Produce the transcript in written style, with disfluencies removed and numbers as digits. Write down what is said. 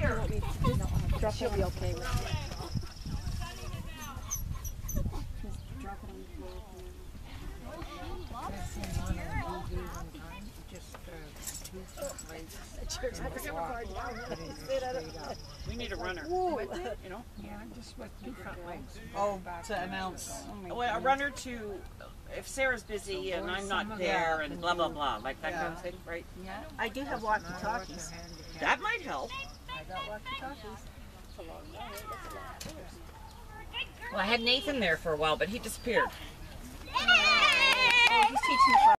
here. She'll be okay with it. We need a runner. You know? Yeah, just with 2 front legs. Oh, to announce. Well, a runner to, if Sarah's busy and I'm not there and blah, blah, blah, like that kind of thing, right? Yeah. I do have walkie-talkies. That might help. I got walkie-talkies. Well, I had Nathan there for a while, but he disappeared. He's teaching